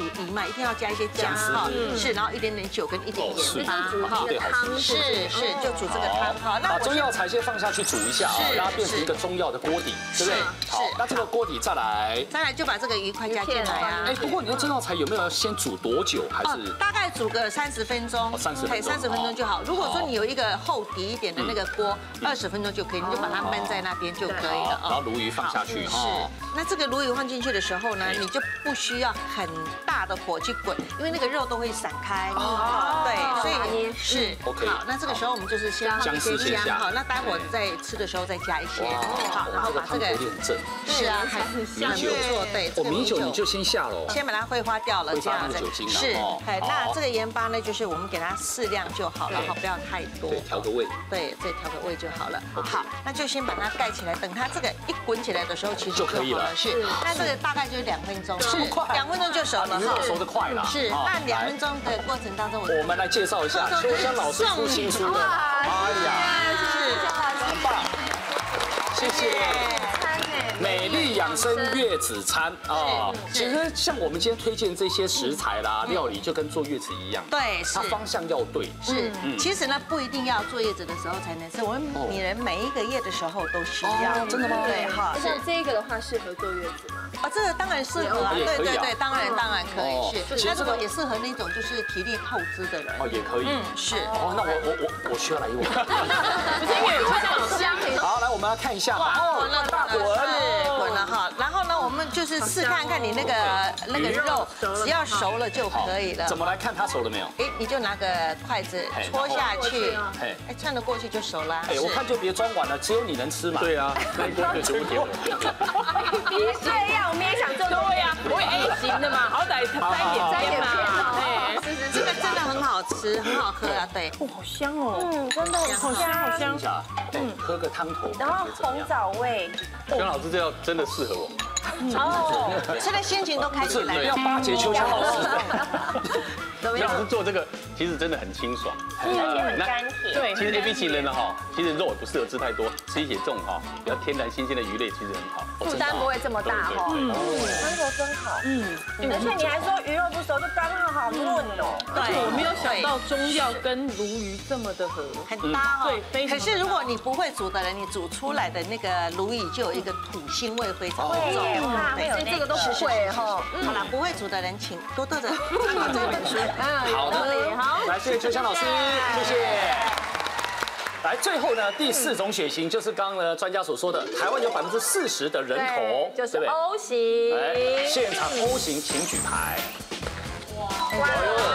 藜麦，一定要加一些姜哈，是，然后一点点酒跟一点盐巴哈， 汤是是，就煮这个汤哈。 把中药材先放下去煮一下啊，让它变成一个中药的锅底，对不对？好，那这个锅底再来， 再来就把这个鱼块加进来啊。 哎，不过你用中药材有没有要先煮多久？还是大概煮个三十分钟， 三十分钟， 三十分钟就好。如果说你有一个厚底一点的那个锅，二十分钟就可以，你就把它焖在那边就可以了。 然后鲈鱼放下去， 是。那这个鲈鱼放进去的时候呢，你就不需要很大的火去滚，因为那个肉都会散开。哦，对，所以是 OK。 好，那这个时候我们就是先放一些姜，好，那待会儿在吃的时候再加一些。好，然后把这个是啊，还是米酒做对， 哦，米酒你就先下了， 先把它挥发掉了， 挥发那个酒精是。哎，那这个盐巴呢，就是我们给它适量就好了，哈，不要太多。 对，调个味。 对，对，调个味就好了。好，那就先把它盖起来，等它这个一滚起来的时候，其实就可以了。是，那这个大概就是两分钟，是两分钟就熟了哈。 熟得快了。 是，那两分钟的过程当中， 我们来介绍一下秋香老师出新书的。哎呀， 是， 很棒，谢谢。美丽养生月子餐啊，其实像我们今天推荐这些食材啦、料理，就跟坐月子一样， 对， 它方向要对。 是，其实呢不一定要坐月子的时候才能吃，我们女人每一个月的时候都需要。 真的吗？ 对，哈。 像这个的话，适合坐月子吗？ 啊，这个当然适合啊，对对对，当然当然可以是。那这个也适合那种就是体力透支的人。 哦，也可以。 嗯，是。 哦，那我我我我需要来一碗。 不是因为有好香。 好，来我们来看一下。 哇，滚了，大滚，滚了哈。然后呢，我们就是试看看你那个那个肉，只要熟了就可以了。 怎么来看它熟了没有？ 哎，你就拿个筷子戳下去，哎，串得过去就熟了。 哎，我看就别装碗了，只有你能吃嘛。 对啊，那一锅就全部给我。 别这样，我们也想做。 对呀，我 A 型的嘛，好歹沾点沾点片嘛。 哎，这个真的很好吃，很好喝啊，对。 哇，好香哦。 嗯，真的好香， 好香。 嗯，喝个汤头。 然后红枣味。 姜老师这道真的适合我。 哦，吃的心情都开起来了。 不要巴结秋香老师。 姜老师做这个其实真的很清爽， 而且很甘甜。 对， 其实 A B 型人呢哈，其实肉也不适合吃太多，吃一些这种哈比较天然新鲜的鱼类其实很好， 负担不会这么大哈。 嗯，汤头真好。嗯，而且你还说鱼肉不熟，就刚好好嫩哦。 对，我没有想到中药跟鲈鱼这么的合， 很搭哦。 对，非常。 可是如果你不会煮的人，你煮出来的那个鲈鱼就有一个土腥味非常重。 对，这个都不会哈。 好了，不会煮的人请多多的参考这本书。 好的，好，来，谢谢秋香老师，谢谢。来，最后呢，第四种血型就是刚刚呢专家所说的，台湾有百分之四十的人口， 就是 O 型。 哎，现场 O 型请举牌。哇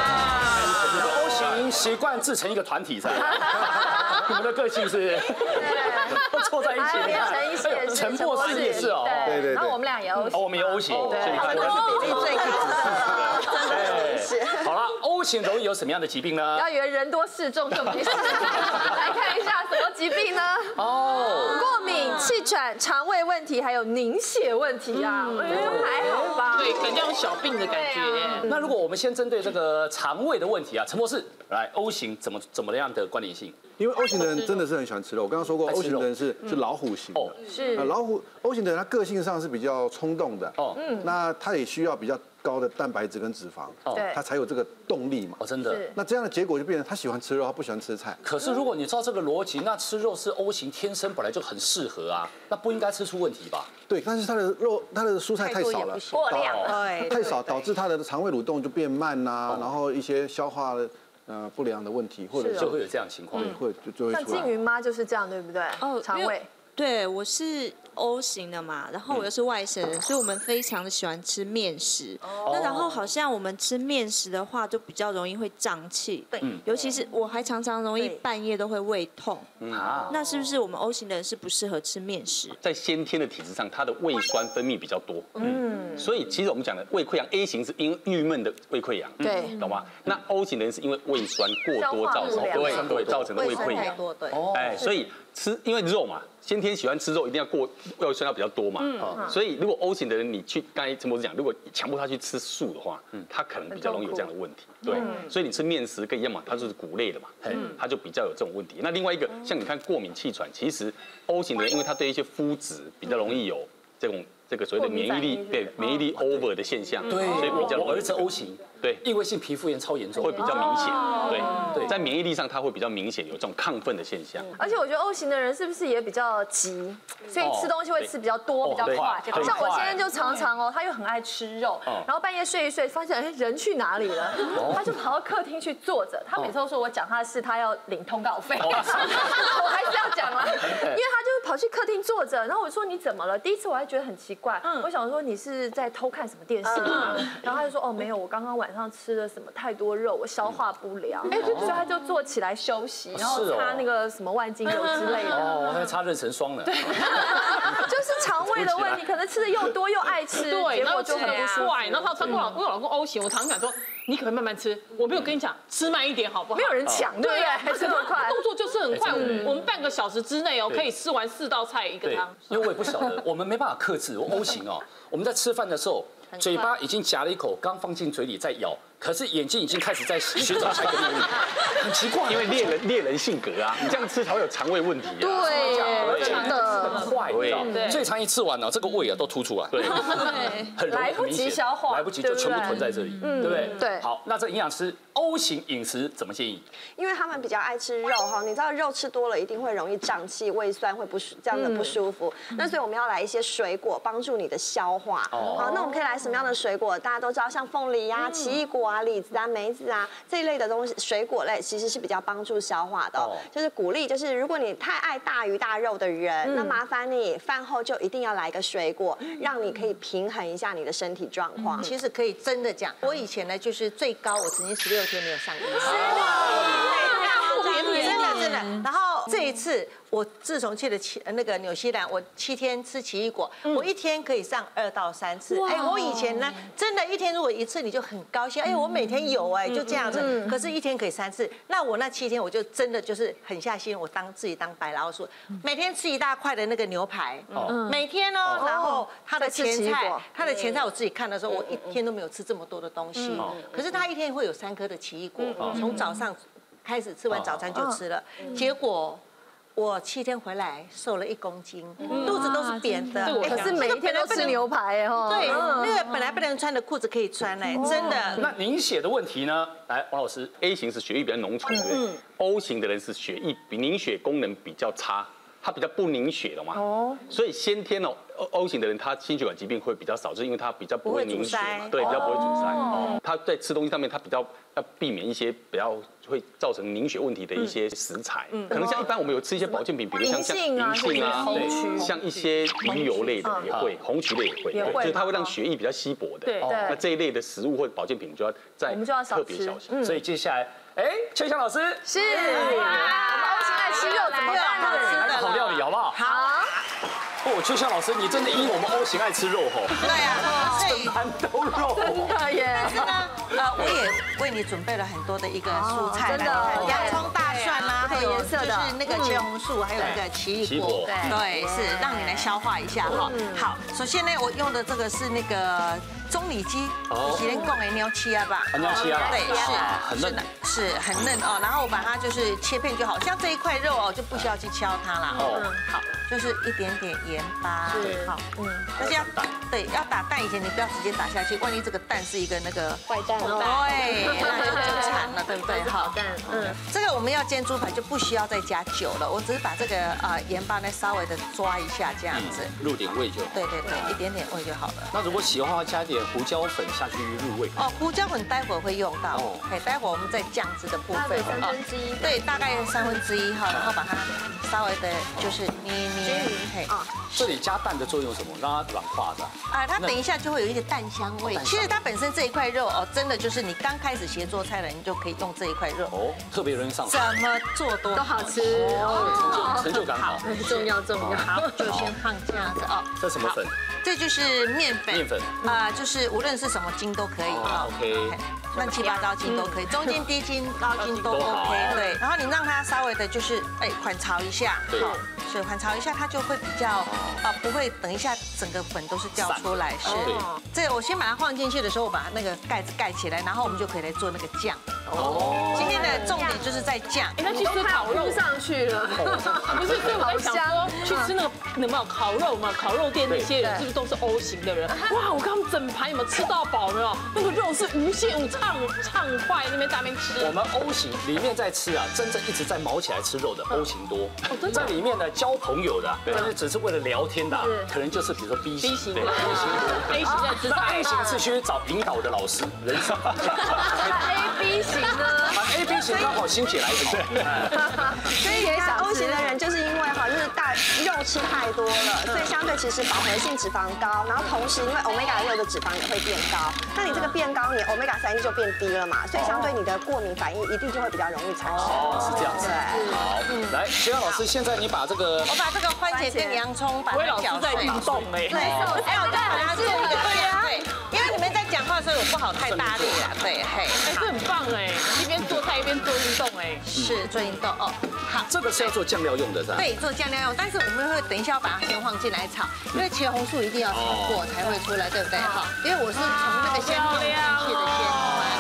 ！O 型习惯自成一个团体噻，你们的个性是都凑在一起， 连陈奕迅也是， 陈柏霖也是哦， 对对。 然后我们俩也 O 型， 我们也 O 型， 对， 比例最高。 好了 ，O 型容易有什么样的疾病呢？ 要以为人多势众就没事。来看一下什么疾病呢？哦，过敏、气喘、肠胃问题，还有凝血问题啊。还好吧？ 对，感觉有小病的感觉。 那如果我们先针对这个肠胃的问题啊，陈博士来 O 型怎么怎么样的关联性？ 因为 O 型的人真的是很喜欢吃肉，我刚刚说过 O 型的人是是老虎型的， 是老虎 O 型的人他个性上是比较冲动的，哦，那他也需要比较高的蛋白质跟脂肪，哦，他才有这个动力嘛。 哦，真的。 那这样的结果就变成他喜欢吃肉，他不喜欢吃菜。 可是如果你照这个逻辑，那吃肉是 O 型天生本来就很适合啊，那不应该吃出问题吧？ 对，但是他的肉，他的蔬菜太少了， 过量， 对，太少导致他的肠胃蠕动就变慢呐，然后一些消化的。呃，不良的问题，或者就会有这样情况， 会就就会出来。 像静云妈就是这样，对不对？哦，肠胃。 对，我是 O 型的嘛，然后我又是外省人，所以我们非常的喜欢吃面食。那然后好像我们吃面食的话，就比较容易会胀气。对，尤其是我还常常容易半夜都会胃痛。啊，那是不是我们 O 型的人是不适合吃面食？ 在先天的体质上，他的胃酸分泌比较多。嗯，所以其实我们讲的胃溃疡 A 型是因为郁闷的胃溃疡， 对， 懂吗？那 O 型的人是因为胃酸过多造成，对对，造成的胃溃疡。 对， 哎，所以吃因为肉嘛。先天喜欢吃肉，一定要过胃酸要比较多嘛，嗯，所以如果 O 型的人，你去刚才陈博士讲，如果强迫他去吃素的话，嗯，他可能比较容易有这样的问题，对，所以你吃面食跟一样嘛，它就是谷类的嘛，嗯，他就比较有这种问题。那另外一个像你看过敏气喘，其实 O 型的人，因为他对一些麸质比较容易有这种这个所谓的免疫力对免疫力 over 的现象， 对， 所以比较我儿子 O 型， 对， 异位性皮肤炎超严重， 会比较明显，对对， 在免疫力上它会比较明显有这种亢奋的现象。 而且我觉得 O 型的人是不是也比较急，所以吃东西会吃比较多、比较快。像我现在就常常哦，他又很爱吃肉，然后半夜睡一睡，发现哎人去哪里了，他就跑到客厅去坐着。他每次都说我讲他的事，他要领通告费，我还是要讲啊，因为他就跑去客厅坐着，然后我说你怎么了？第一次我还觉得很奇怪，我想说你是在偷看什么电视吗？然后他就说哦没有，我刚刚晚上吃了什么太多肉，我消化不良，哎，所以他就坐起来休息，然后擦那个什么万金油之类的。 哦，我还擦妊娠霜呢。 对，就是肠胃的问题，可能吃的又多又爱吃， 对， 结果就很不舒服。 然后他他跟我我老公 O 型，我常常讲说。你可不可以慢慢吃？我没有跟你讲，吃慢一点好不好？ 没有人抢，对不对？还这么快， 动作就是很快。我们半个小时之内哦，可以吃完四道菜一个汤。 因为我也不晓得，我们没办法克制。我 O 型哦，我们在吃饭的时候，嘴巴已经夹了一口，刚放进嘴里在咬，可是眼睛已经开始在寻找下一个猎物，很奇怪。 因为猎人猎人性格啊，你这样吃才会有肠胃问题啊。 对，真的很快，你知道？最常一吃完了，这个胃啊都凸出来，对，很来不及消化， 来不及就全部囤在这里，对不对？ 对。 好，那这营养师 O 型饮食怎么建议？ 因为他们比较爱吃肉哈，你知道肉吃多了一定会容易胀气、胃酸会不舒这样的不舒服。那所以我们要来一些水果帮助你的消化。好，那我们可以来什么样的水果？大家都知道，像凤梨啊、奇异果啊、李子啊、梅子啊这一类的东西，水果类其实是比较帮助消化的。就是鼓励，就是如果你太爱大鱼大肉的人，那麻烦你饭后就一定要来个水果，让你可以平衡一下你的身体状况。 其实可以真的讲，我以前呢就是最高，我曾经十六天没有上医院，真的真的。然后这一次，我自从去了奇那个纽西兰，我七天吃奇异果，我一天可以上二到三次。哎，我以前呢，真的一天如果一次你就很高兴，哎，我每天有哎，就这样子。可是，一天可以三次，那我那七天我就真的就是狠下心，我当自己当白老鼠，每天吃一大块的那个牛排，每天哦，然后它的前菜，它的前菜我自己看的时候，我一天都没有吃这么多的东西。可是它一天会有三颗的奇异果，从早上开始吃完早餐就吃了，结果我七天回来瘦了一公斤，肚子都是扁的。 可是每一天都吃牛排哦。 对，那个本来不能穿的裤子可以穿嘞，真的。 那凝血的问题呢？来，王老师 ，A 型是血液比较浓稠，对不对 ？O 型的人是血液比凝血功能比较差。他比较不凝血了嘛，哦，所以先天哦 ，O 型的人他心血管疾病会比较少，就是因为他比较不会凝血嘛，对，比较不会阻塞。哦，他在吃东西上面他比较要避免一些比较会造成凝血问题的一些食材，可能像一般我们有吃一些保健品，比如像像银杏啊，对，像一些鱼油类的也会，红曲类也会，就是它会让血液比较稀薄的。 对， 那这一类的食物或者保健品就要在特别小心。 所以接下来，哎，秋香老师是，我们 O 型爱吃肉怎么办呢？ 来烤料理好不好？ 好。 哦，秋香老师，你真的因我们 O 型爱吃肉吼。 对啊， 整盘都肉。 真的耶。 但是呢，呃，我也为你准备了很多的一个蔬菜，真的，洋葱、大蒜啦，还有就是那个茄红素，还有那个奇异果，对，是让你来消化一下哈。好，首先呢，我用的这个是那个中里脊，以前讲的牛翅啊吧， 牛翅啊， 对，是很嫩， 是很嫩哦。然后我把它就是切片就好，像这一块肉哦，就不需要去敲它啦。哦，好，就是一点点盐巴，好，嗯，但是要打，对，要打蛋以前你不要直接打下去，万一这个蛋是一个那个坏蛋， 对，那就就惨了，对不对？好， 蛋，嗯， 这个我们要煎猪排就不需要再加酒了，我只是把这个啊盐巴呢稍微的抓一下这样子， 入点味就， 对对对，一点点味就好了。 那如果喜欢的话，加点胡椒粉下去入味。 哦，胡椒粉待会儿会用到，哎，待会儿我们在酱汁的部分， 三分之一， 对，大概三分之一哈，然后把它稍微的就是捏捏，嘿， 啊，这里加蛋的作用什么？让它软化的。 啊，它等一下就会有一些蛋香味。其实它本身这一块肉哦，真的就是你刚开始学做菜的人就可以用这一块肉哦，特别容易上手， 怎么做都都好吃哦，成就成就感好， 重要重要。 好，就先放这样子哦。 这什么粉？ 这就是面粉。 面粉啊，就是无论是什么筋都可以啊 ，OK， 乱七八糟筋都可以，中筋、低筋、高筋都 OK。对，然后你让它稍微的就是哎缓炒一下，好，所以缓炒一下它就会比较啊不会等一下整个粉都是掉出来。是，这我先把它放进去的时候，我把那个盖子盖起来，然后我们就可以来做那个酱。 哦，今天的重点就是在酱。 哎，那去吃烤肉上去了， 不是？所以我在想说，去吃那个有没有烤肉嘛？烤肉店那些人是不是都是 O 型的人？哇，我看他们整盘有没有吃到饱？有没有？那个肉是无限畅畅快，那边在那边吃。 我们 O 型里面在吃啊，真正一直在毛起来吃肉的 O 型多。在里面呢交朋友的，但是只是为了聊天的，可能就是比如说 B 型。B 型。对 ，B 型多。 A 型在吃。 那 A 型是需要找引导的老师，人生。 A B 型呢？ 啊 A B 型刚好心血来潮。 所以也想 O 型的人就是因为哈，就是大肉吃太多了，所以相对其实饱和性脂肪高，然后同时因为 omega 六的脂肪也会变高，那你这个变高，你 omega 三就变低了嘛，所以相对你的过敏反应一定就会比较容易产生。 哦，是这样子。 对。 好，来，学阳老师，现在你把这个， 我把这个番茄跟洋葱把它搅碎。 运动哎。 对，还有再把它做一个对啊，对，因为你们在讲话的时候我不好太大力啊，对，嘿， 哎，这很棒哎，一边做菜一边做运动哎。 是做运动哦。好， 这个是要做酱料用的，是吧？ 对，做酱料用，但是我们会等一下要把它先放进来炒，因为茄红素一定要炒过才会出来，对不对？好，因为我是从那个香料进去的先。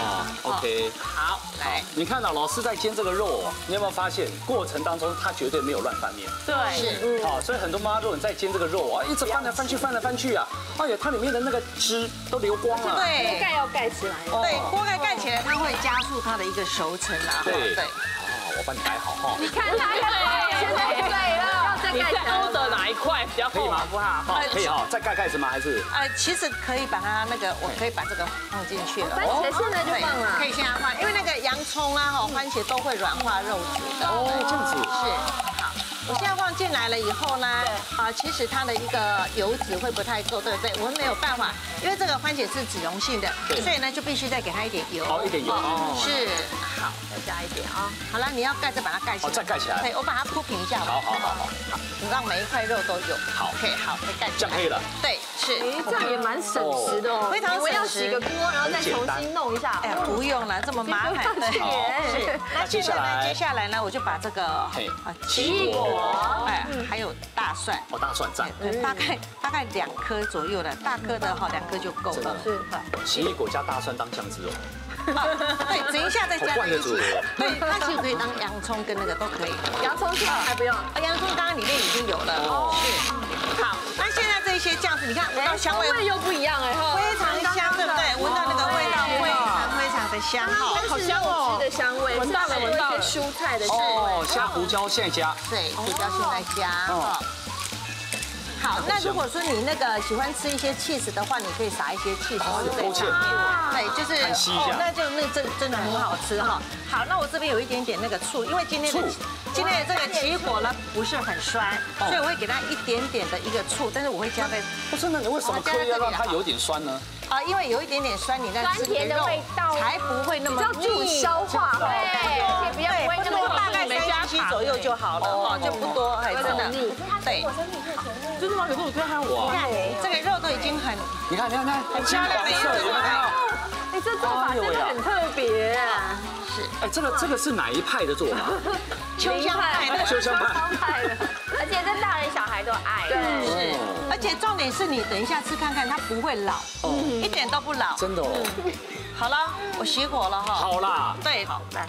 OK， 好，来， 你看到老师在煎这个肉，你有没有发现过程当中他绝对没有乱翻面？ 对， 是， 好，所以很多妈妈如果你在煎这个肉啊，一直翻来翻去，翻来翻去啊，哎呀，它里面的那个汁都流光了。 对， 锅盖要盖起来。 对，锅盖盖起来，它会加速它的一个熟成啊。 对对。 哦，我帮你摆好哈。 你看它现在对了，要再盖起来。 凹的哪一块比较厚，好不好？ 好，可以哈，再盖盖子吗？还是？ 呃，其实可以把它那个，我可以把这个放进去了。 番茄现在就放了， 可以现在放，因为那个洋葱啊，哈，番茄都会软化肉质的。 哦，这样子。 是，好。我现在放进来了以后呢，啊，其实它的一个油脂会不太够，对不对？我们没有办法，因为这个番茄是脂溶性的，所以呢就必须再给它一点油。 哦，一点油。哦。 是，好，再加一点啊。好了，你要盖再把它盖起来。 哦，再盖起来。 对，我把它铺平一下。 好好好好。 好，你让每一块肉都有。 好。 可以，好，再盖起来。 这样可以了。 对，是。 哎，这样也蛮省时的哦。 非常省时。 我要洗个锅，然后再重新弄一下。 哎，不用了，这么麻烦。 对。 是。 那接下来， 接下来呢，我就把这个啊奇异果， 哎。还有大蒜， 哦，大蒜赞， 大概大概两颗左右的，大颗的哈，两颗就够了。 是， 奇异果加大蒜当酱汁哦。 对，等一下再加在一起。对，它其实可以当洋葱跟那个都可以。 洋葱现在还不用， 洋葱刚刚里面已经有了。哦，是。好，那现在这些酱汁，你看闻到香味又不一样哎， 非常香，对不对？闻到那个味道非常非常的香， 好香哦，吃的香味，闻到了，闻到了，蔬菜的哦，加胡椒现在加， 对，胡椒现在加。好，那如果说你那个喜欢吃一些 cheese 的话，你可以撒一些 cheese 在上面，对，就是哦，那就那真真的很好吃哈。好，那我这边有一点点那个醋，因为今天的今天的这个奇异果呢不是很酸，所以我会给它一点点的一个醋，但是我会加在。 不是，那你为什么刻意要让它有点酸呢？ 啊，因为有一点点酸，你那酸甜的味道才不会那么助消化，对，而且不要不会那么大概三 cc 左右就好了哦，就不多，哎，真的，对。 真的吗？可是我觉得还有你看这个肉都已经很， 你看，你看，你看， 很漂亮的色，有没有看到？ 哎，这做法真的很特别。 是， 哎，这个这个是哪一派的做法？ 秋香派的， 秋香派的，而且这大人小孩都爱。 对，是，而且重点是你等一下吃看看，它不会老，一点都不老。 真的哦。 好了，我熄火了哈。 好啦。 对，好，来。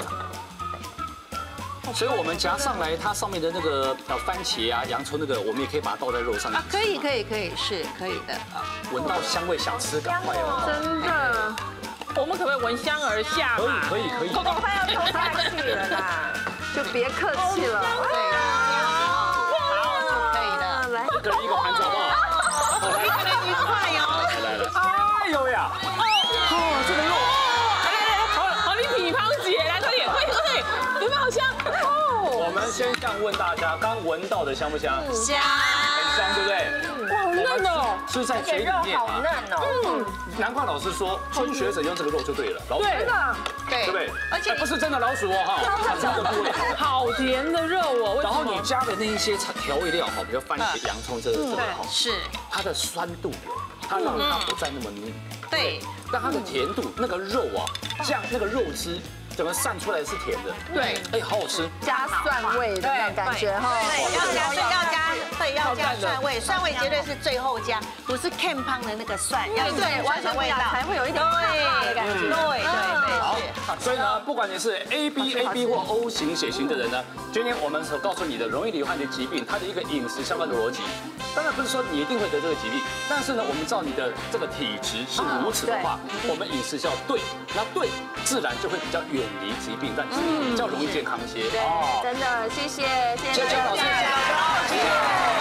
所以我们夹上来，它上面的那个呃番茄啊、洋葱那个，我们也可以把它倒在肉上面。 啊，可以，可以，可以，是可以的啊。 闻到香味想吃，赶快哦！ 真的， 我们可不可以闻香而下可以，可以，可以。 快要冲下去了啦，就别客气了。 对，好就可以了。 来， 一个人一个盘子好不好？ 一个人一块哟。 来了，哎呦呀！哦，这个肉， 来来来，好，好，你品尝姐，来快点，快点，快点，有没有好香？ 我们先这样问大家，刚闻到的香不香？ 香， 很香，对不对？ 哇，好嫩哦！ 是在嘴里面好嫩哦。 难怪老师说，初学者用这个肉就对了。老鼠， 对的， 对， 对不对？ 而且不是真的老鼠哦，哈，真的部位。 好甜的肉哦。 然后你加的那一些调味料哈，比如番茄、洋葱这个这个哈， 是它的酸度有，它让它不再那么腻。 对， 但它的甜度，那个肉啊，酱那个肉汁。整个散出来是甜的， 对， 哎，好好吃， 加蒜味的那种感觉哈， 对，要加要加对，要加蒜味，蒜味绝对是最后加，不是 Ken 胖的那个蒜，要对，完全味道才会有一点辣的感觉。 对对对， 好，所以呢，不管你是 A B A B 或 O 型血型的人呢，今天我们所告诉你的容易罹患的疾病，它的一个饮食相关的逻辑，当然不是说你一定会得这个疾病，但是呢，我们照你的这个体质是如此的话，我们饮食是要对，那对自然就会比较远离疾病，让你比较容易健康一些。 对，真的，谢谢，谢谢谢谢老师，谢谢。